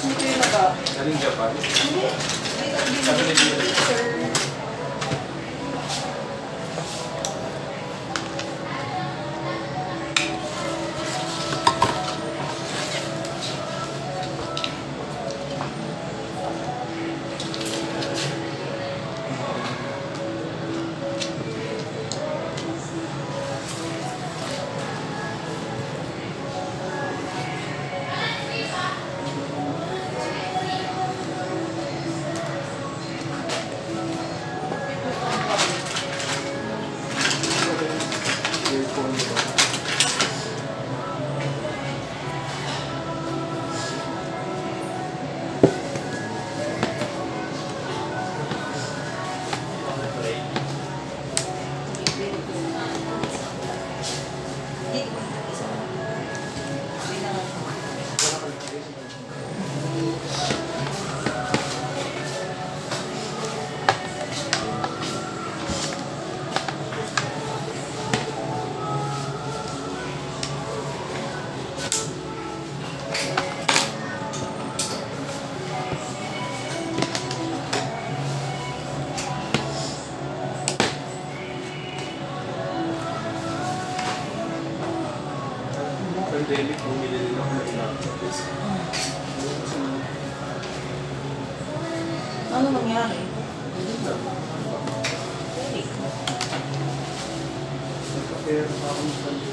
Hindi kayo naka... Galing Japan? Hindi. Hindi. Sir. Pandemic, bumili din ako ng laptop. Ano nangyari? Nagka-pair pa akong pandemic.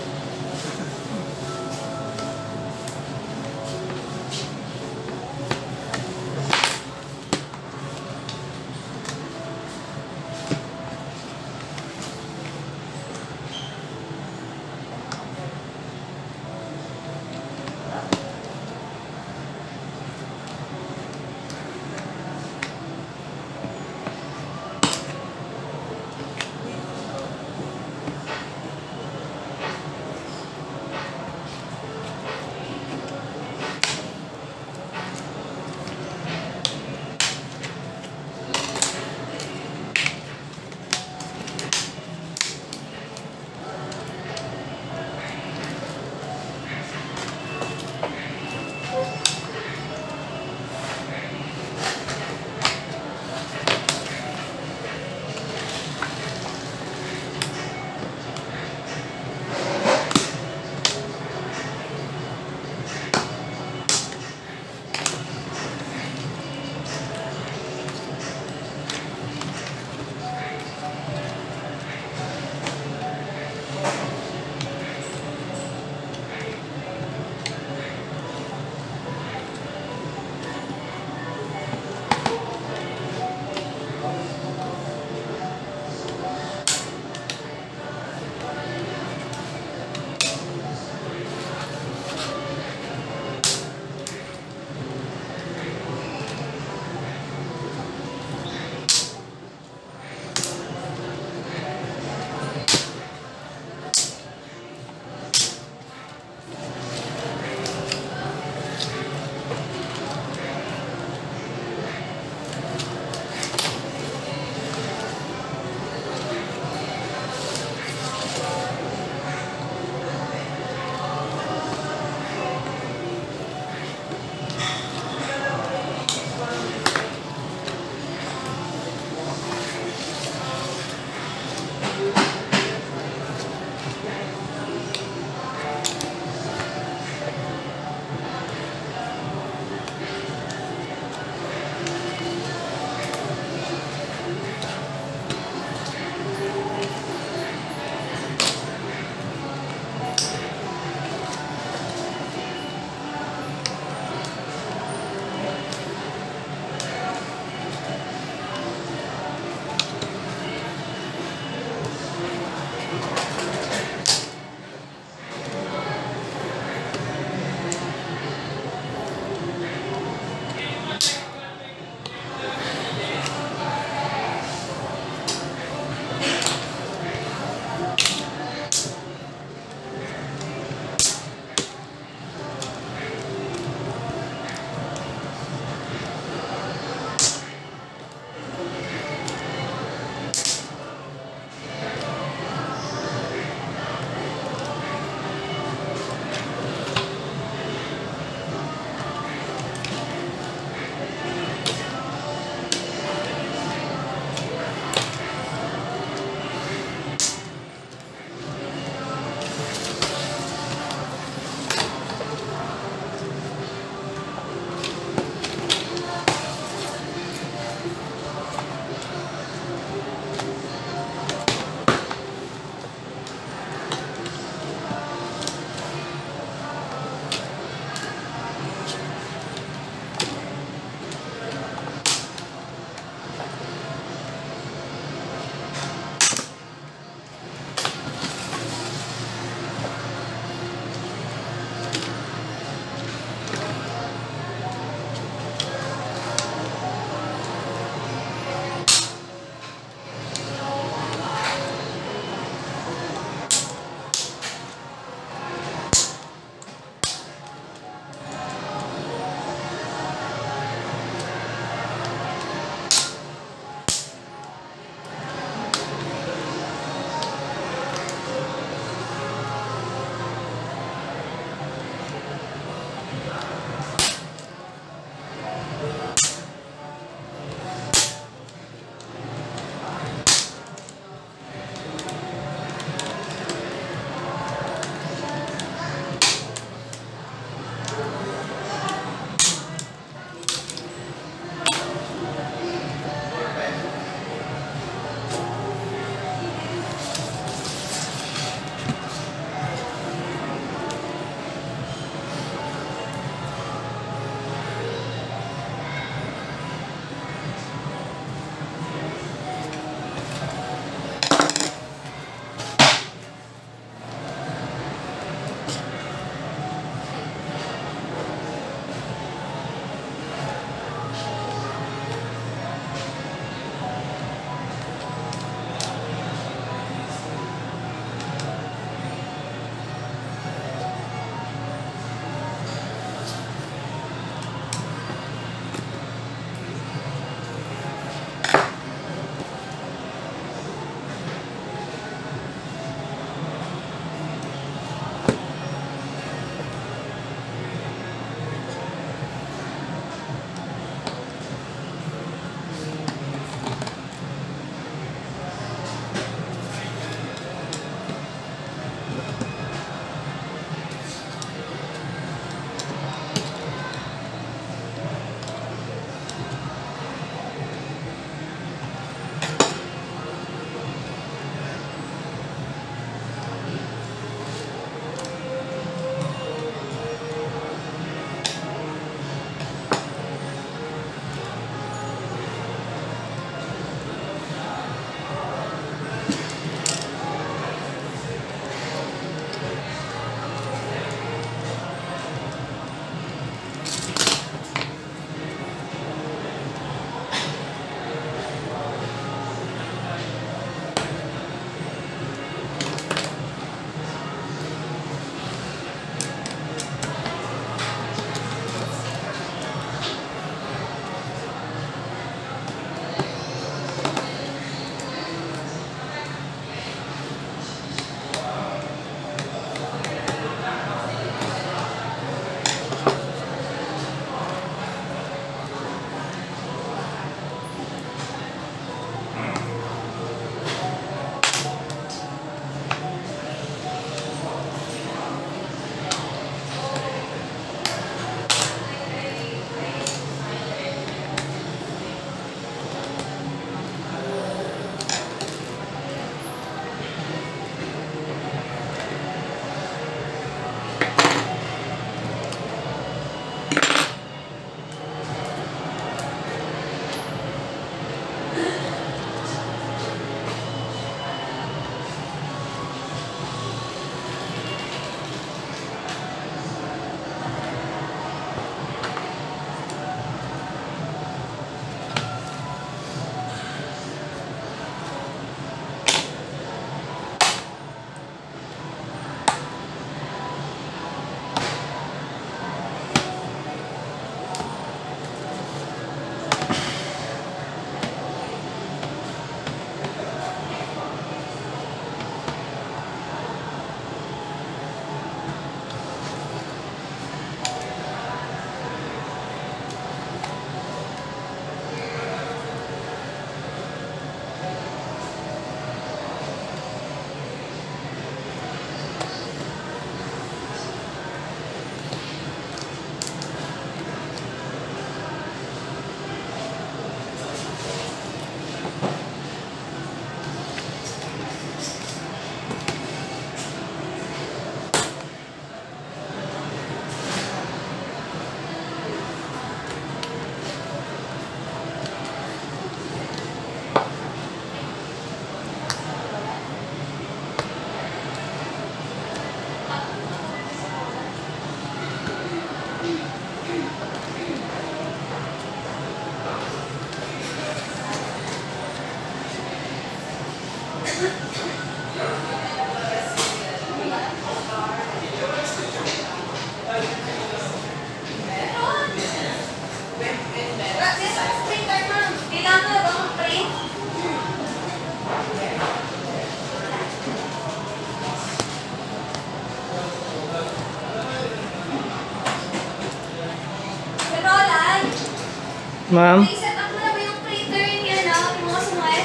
Ma'am? Naiset up mo na ba yung printer niya, no? Yung mga sumuet?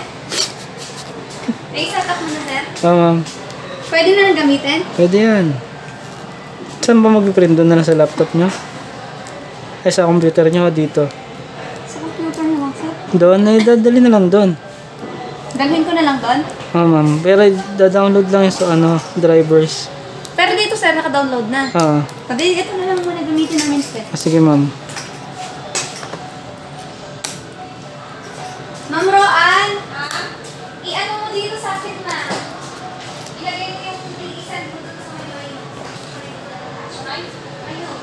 Naiset up mo na, sir? Oo, ma'am. Pwede na lang gamitin? Pwede yan. Saan ba mag-print? Doon na lang sa laptop nyo? Ay, sa computer nyo dito? Sa computer niyo lang, sir? Doon, ay dadali na lang doon. Dalhin ko na lang doon? Oo, ma'am. Pero da-download lang yung sa drivers. Pero dito, sir, naka-download na. Oo. Pwede, ito na lang muna gamitin namin, sir. Sige, ma'am. Ma'am Roan? I-ano mo dito sa akin na? Ilagay mo yung i-send mo dun sa may line. Ayun.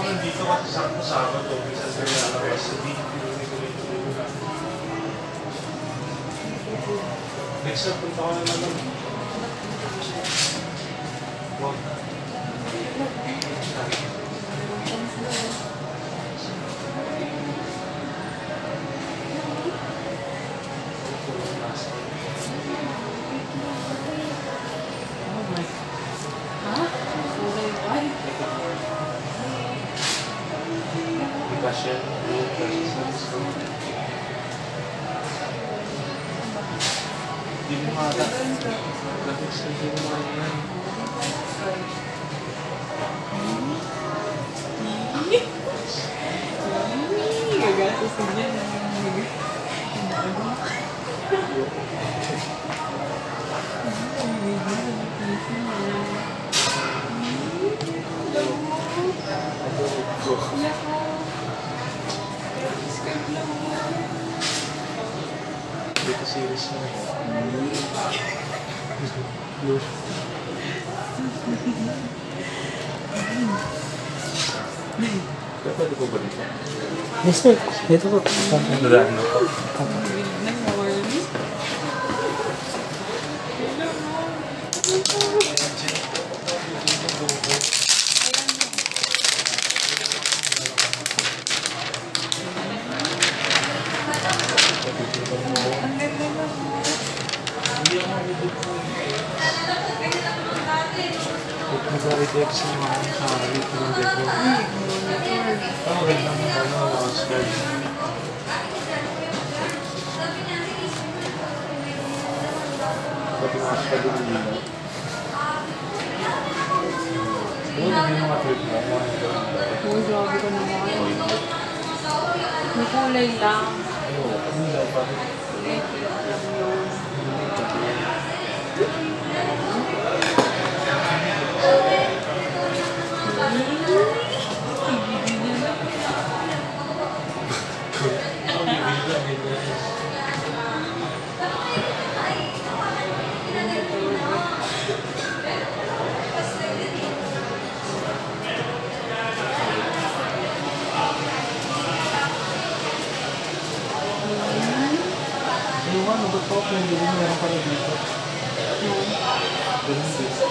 nandito kasi sakto Sabado, minsan sa lalabas, hindi next up, punta ko na naman. Wag. Kasi, hindi mo mata. Graphics na hindi mo mata yan. Gagatusin niya na Dito series na. Pwede po ba dito? Yes sir, dito po. Nadaan na po. Nag-redex yung mga karit ng depo. Ang ganda mo mga skirt. Pati mga skirt yung nila. Ano yung mga trip mo? Oo, grabe ko naman. May kulay lang. Ano daw pa? Ano ba po kung hindi mo meron pala dito? Ganun dito.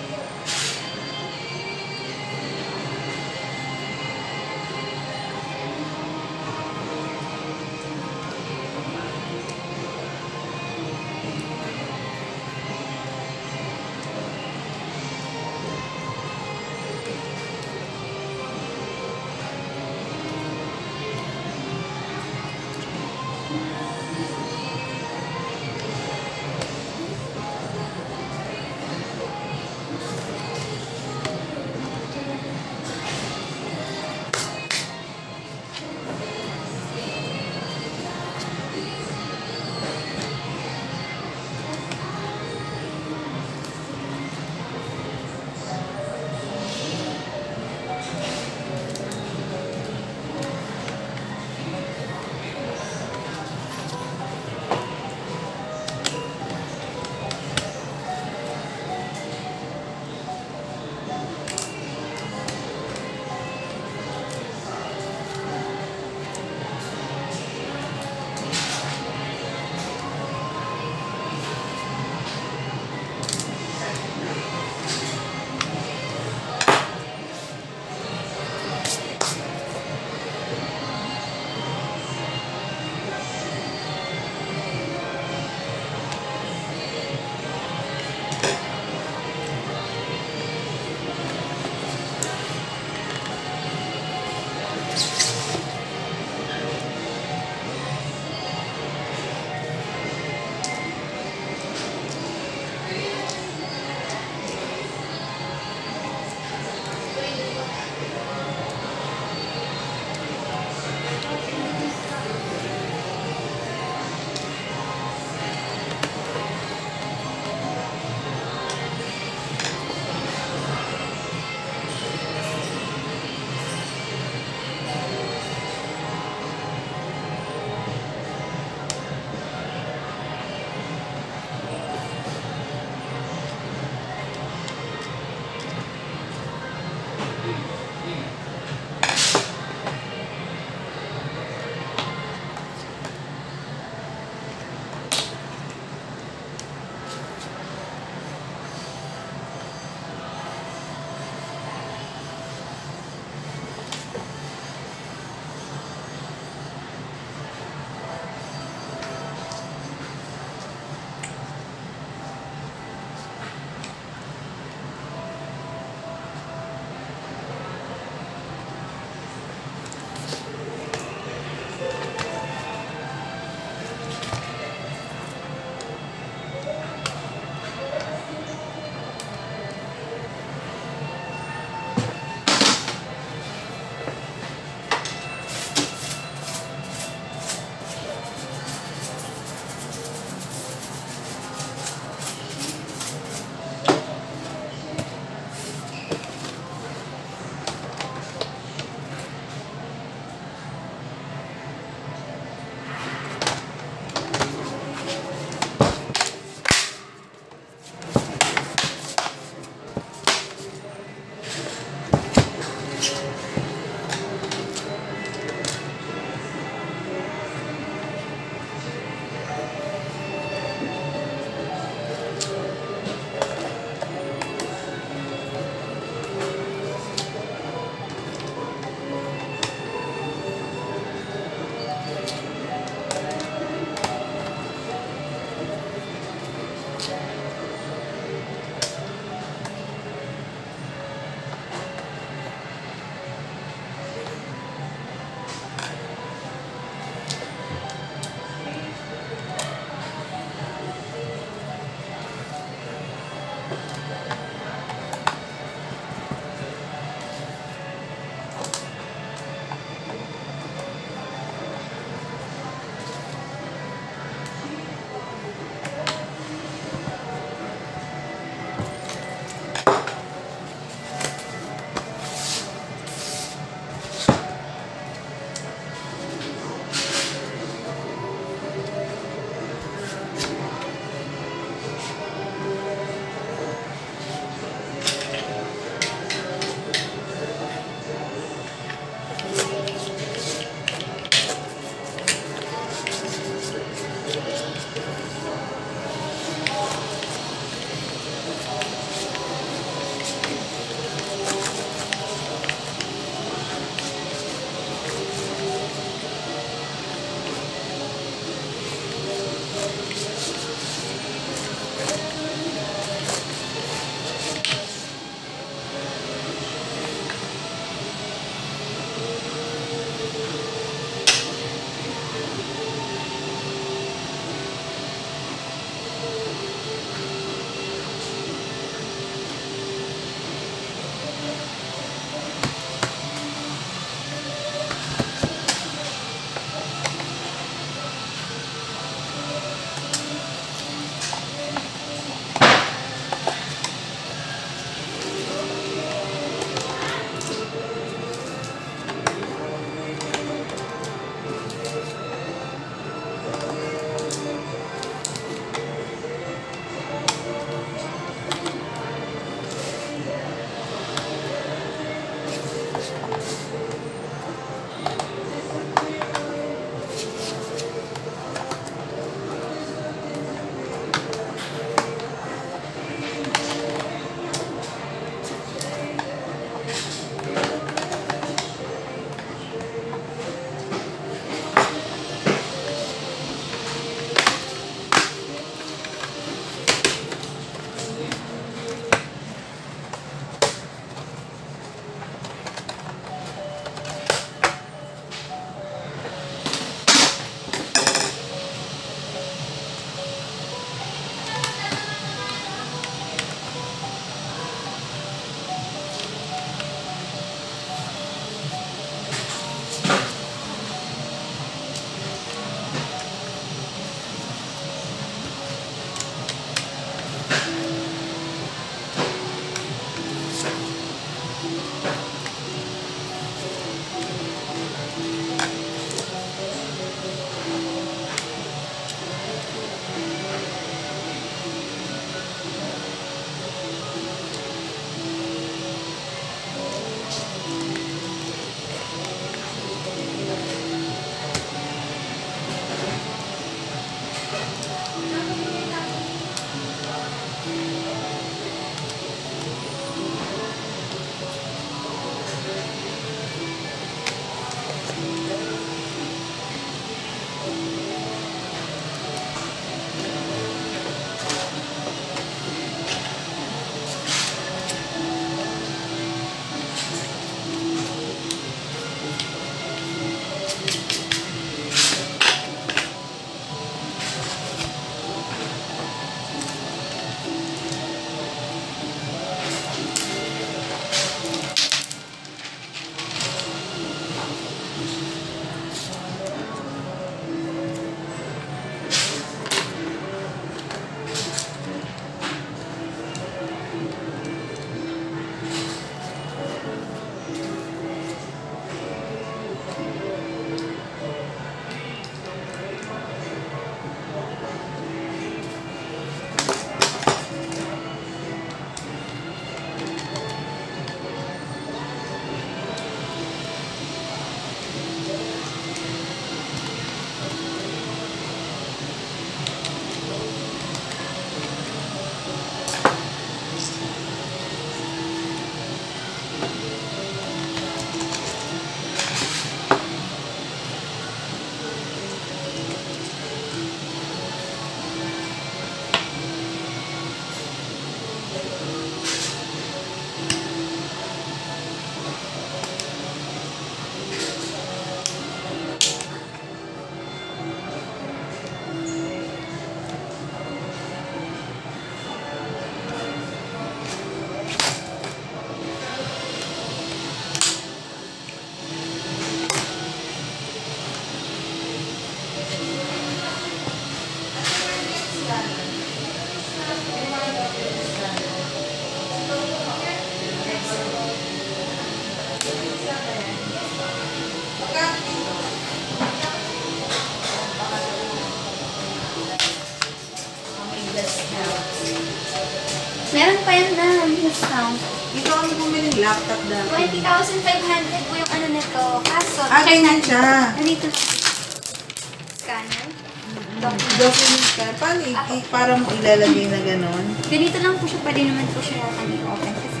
Meron pa yan na discount. Dito kami bumili ng laptop dati. 20,500 po yung ano nito. Kaso, Ganyan siya. nandito lang. Scanner. Document ka. Paano parang ilalagay na gano'n? Ganito lang po siya. Pwede naman po siya open. Kasi,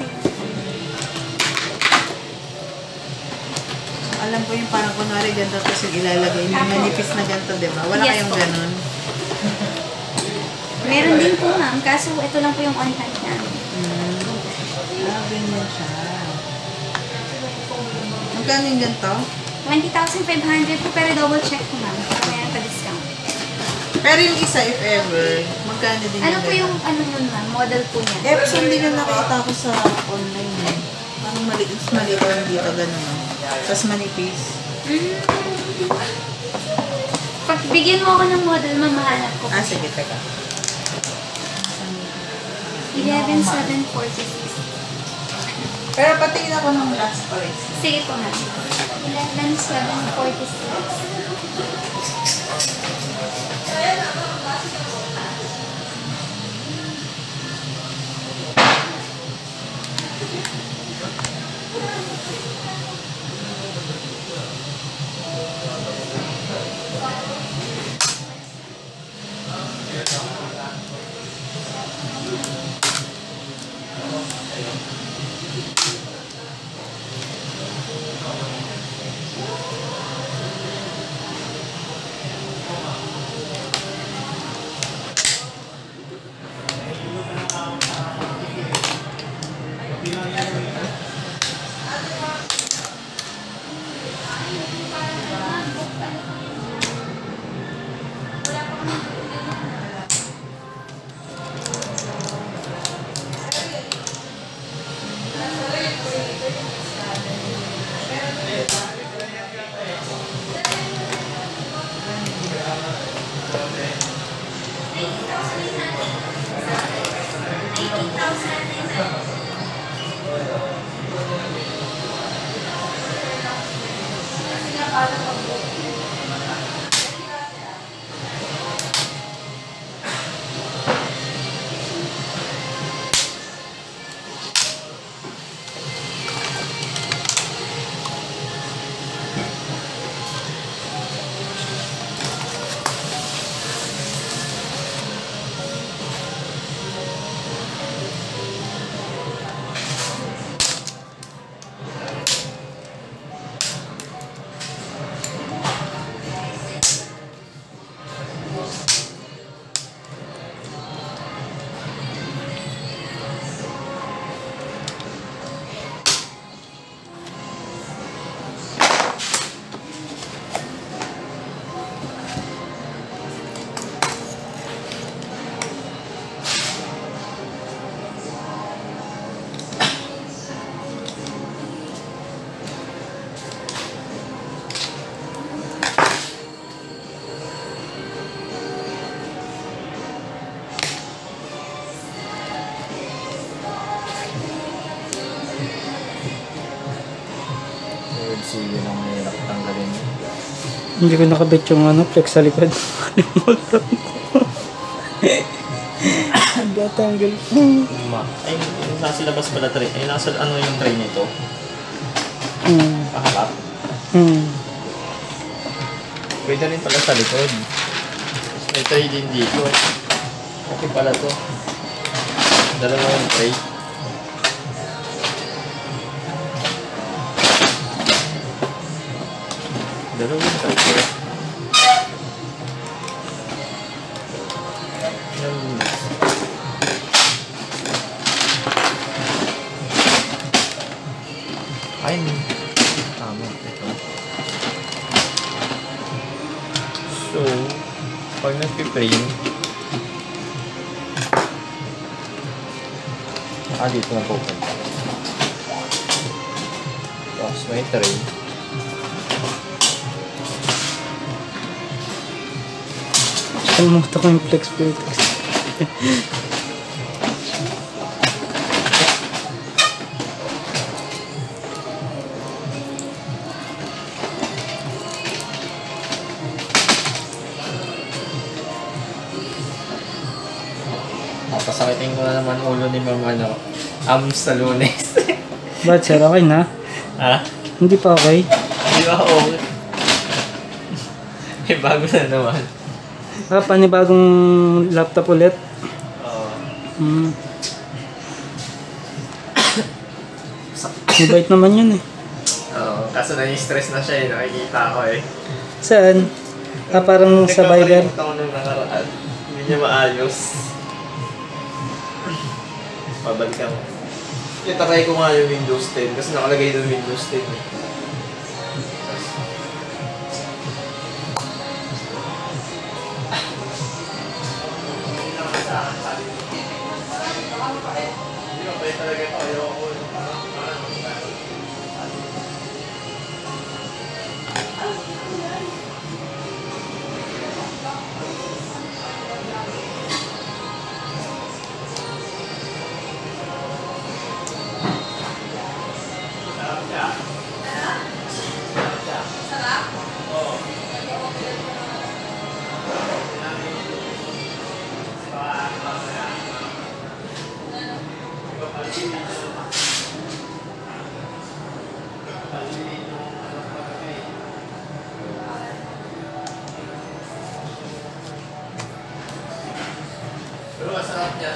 Alam ko yung parang kunwari ganito tapos yung ilalagay. May manipis na ganito, di ba? Wala Yes, kayong po. gano'n. meron din po ma'am. Kaso, ito lang po yung on-hand namin. Ganyan siya. Magkano yung ganito? 20,500 po, pero double check ko ma'am. Meron pa discount. Pero yung isa, if ever, magkano din Ano po ganito? yung ano yun ma'am? Model po niya. Epson din yung nakita ko sa online eh. Parang maliit lang dito, gano'n. Tapos manipis. Pag bigyan mo ako ng model, ma'am, mahanap ko. Sige, teka. 11,746. Pero patingin ako ng last price. Sige po ma'am. 11,746. Sige lang may tanggalin. Hindi ko nakabit yung flex sa likod. Gatanggal. Ay, nasa labas pala tray. Ay, nasa ano yung tray nito? Paharap. Pwede rin pala sa likod. Tapos may tray din dito. Okay pala to. Dalawa yung tray. Dalawa yung tray. Ay, tama. Ito. So, pag nag-frame, dito na pupunta. Tapos may tray. Kalimutan ko yung flex plate. Pasakitin ko na naman ulo ni Ma'am sa Lunes. Ba't sir, okay na? Ha? Hindi pa okay? Di ba okay? Eh, bago na naman. Panibagong laptop ulit? Oo. Mabait naman yun eh. Oo, kaso na-stress na siya eh, nakikita ko eh. Saan? Parang sa Viber? Nagkakalimutan ko nung nakaraan. Hindi niya maayos. Pabalikan ko. Itatry ko nga yung Windows 10 kasi nakalagay doon Windows 10 eh. Pero masarap niya.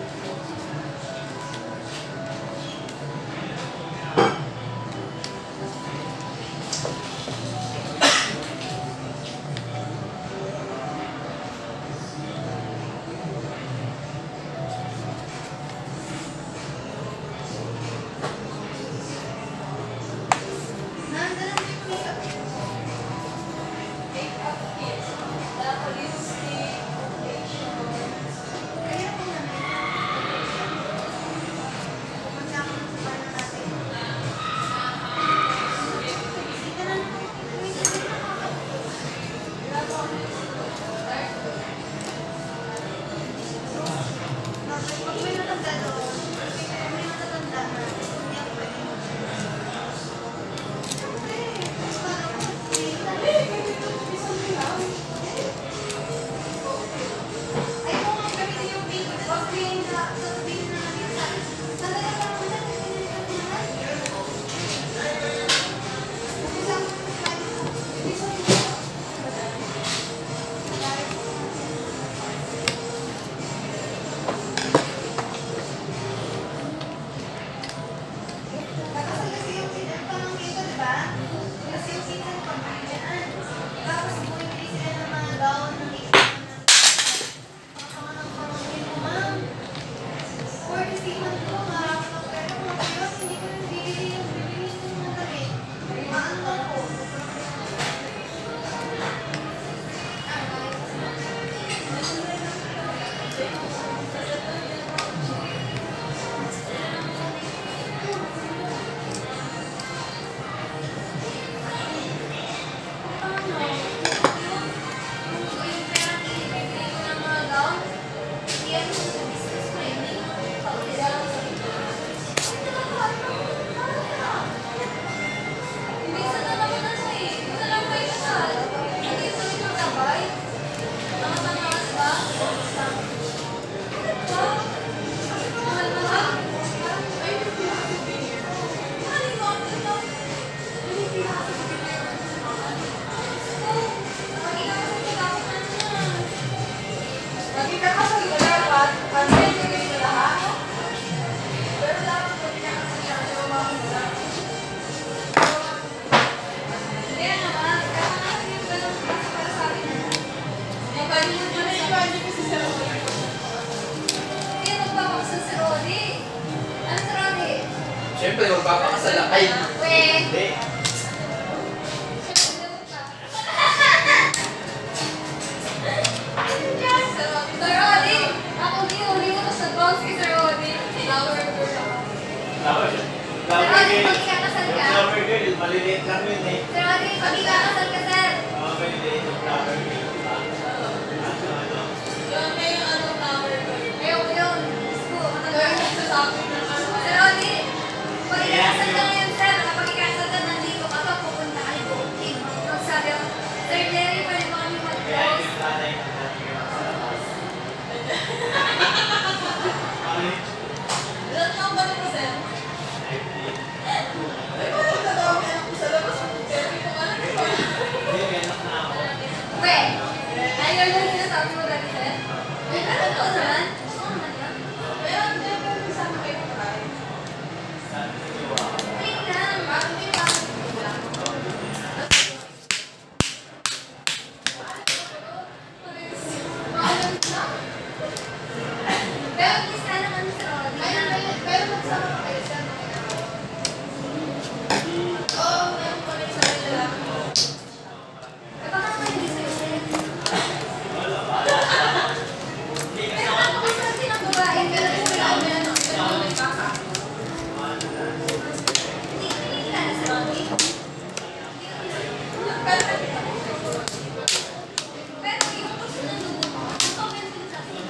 Siyempre, magpapakasal lang kayo. Hindi. Sir Odi, ako huli mo to sa boss kay Sir Odi. Flower girl ako. Flower Sir Odi, pag ikakasal ka. Flower girl, maliliit lang yun eh. Sir Odi, pag ikakasal ka, sir. Maliliit yung flower girl. Sir Odi, pag ikakasal ka ngayon, sir, kapag ikakasal ka, nandito ka pa, pupunta ka ni booking. Magsabi ako, Sir Jerry, pwede ba kami mag-close? yung sinasabi mo dati, sir? Pero ito naman. Oo naman yan. Pero sabi kayo na tayo. Wait lang. Bakit may bakit mo lang? Pero at least na naman sa pero magsama ka kayo sa oo, meron pa rin sa kanila. Baka hindi sa'yo, sir. Pero ano kasi natin ang babae, pero ito lang meron ang may baka. Hindi ko nilala sa Rocky. Pero yung gusto na doon, ang comment ko sa akin.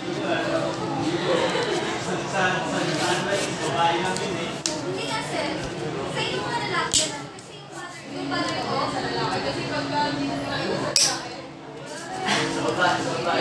Hindi nga, sir. Sa inyo mga lalaki na, kasi yung mother ko sa lalaki, kasi pagka hindi na ito sa lalaki. Sa babae.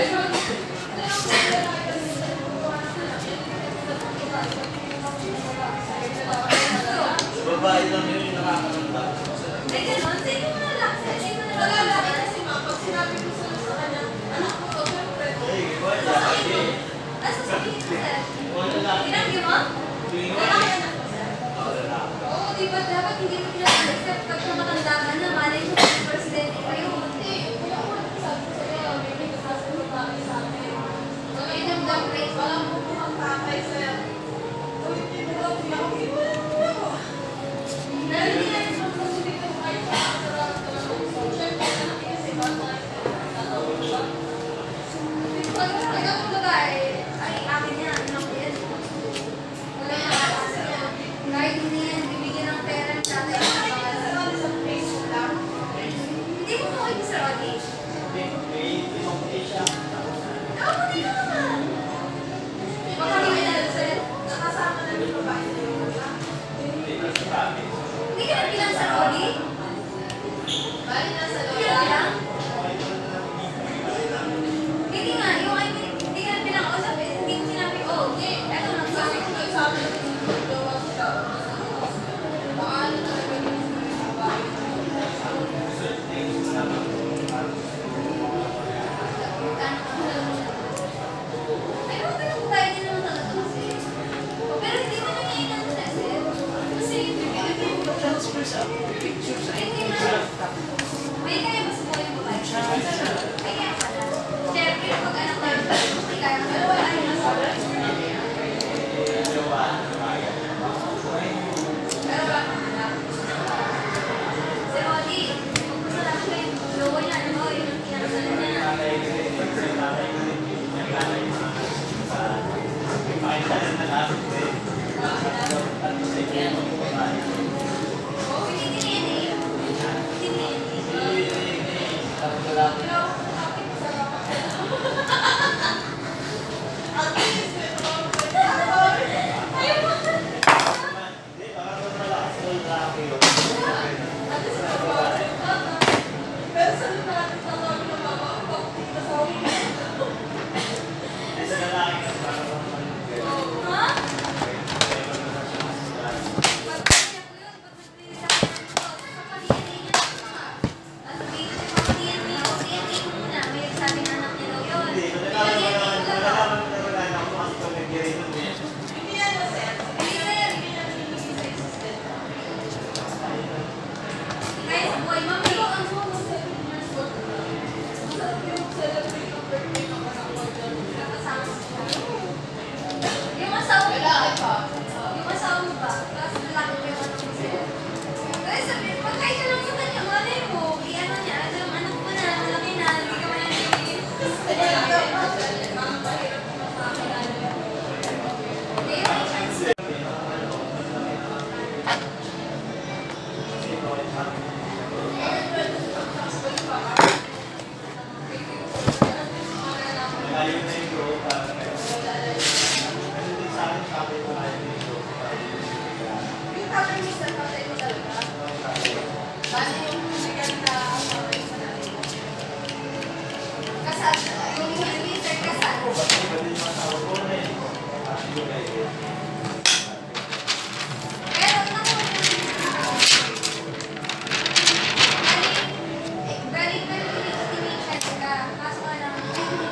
Babae lang yun yung nakakaramda. Ay, gano'n. Sa inyo mga lalaki, sir. Sa inyo mga lalaki kasi ma, pag sinabi ko sa kanya, anak ko, pag-girlfriend ko. Sasabihin ko, sir. Pinanggi mo? Lalaki anak ko, sir. Oo, di ba dapat hindi mo pinag-alis ka pag matanda ka na, malay mo kung presidente kayo. Hindi, wala ko sabi ko sa'yo, may kasasagot kami sa akin. Ngayon yung downgrade, walang pupuhang tatay, sir. Pero hindi natin magpasulit ang kahit sa siyempre, anak niya sa ibang mga tatawag siya. Pag ang babae, ay akin yan, anak ko yan. Wala yung nakakasa niya. Kahit hindi yan, bibigyan ng pera ng tatay. Sa Facebook lang. Hindi mo makikita sa Roddy? Oo, hindi ka naman. Baka hindi na, sir. Nakasama na yung babae sa iyo. Hindi ka na bilang sa Roddy? Bali na sa Roddy? Hindi ka na bilang? Hindi nga, yung I mean, hindi ka na bilang ako sabi, hindi ko sinabi, oh, hindi, eto nagsabi ko nagsabi na gawa siya. Baka ano talaga yung babae. Ay, huwag ka na tayo din naman talaga kasi. Pero hindi mo na iyan ang sir. Kasi, hindi mo transfer sa pictures. Hindi na. May kaya ba sa buhay mo ba? May kaya pala. Siyempre, pag anak tayo, hindi kaya. Pero wala yung nasabi. Pero wala kang anak. Si Roddy, kung gusto lang kayo, logo niya, ano mo, yun ang kinakasalan niya. Oo, hindi tiniin eh. Tiniin eh. Pero, bakit sa ayaw mo. Pero sa natin sa kami ng mama, ang pagpunta sa akin. Ha? Pagkakaya ko yun, pag nag-release ako ng ito, kapag-DNA niya ako nga. At DNA ko, DNA ko muna. May nagsabi na anak niya daw yun. DNA ko lang. Hindi yan na, sir. Hindi na yan. Hindi na nilibigay sa existent. Kaya sa buhay, ma'am, pero ang mga 7 years old na. Masarap yung celebrate ng birthday ng anak ko dyan. Nakasama siya. Yung asawa mo ba? Yung asawa mo ba? Kasi lalaki ko yung anak mo sila. Kaya sabi, pagkay ka lang sa kanya, malay mo, i-ano niya, yung anak mo na, malaki na, hindi ka man nalilin. Mga mahirap mo sa akin, hindi, may chance. Yung tatay mo sa tatay mo talaga? Bali yung bigyan na asawa yung sa nanay mo? Kasal siya. Yung sir, kasal. Pero nakuha niya very estimation ka. Kaso lang,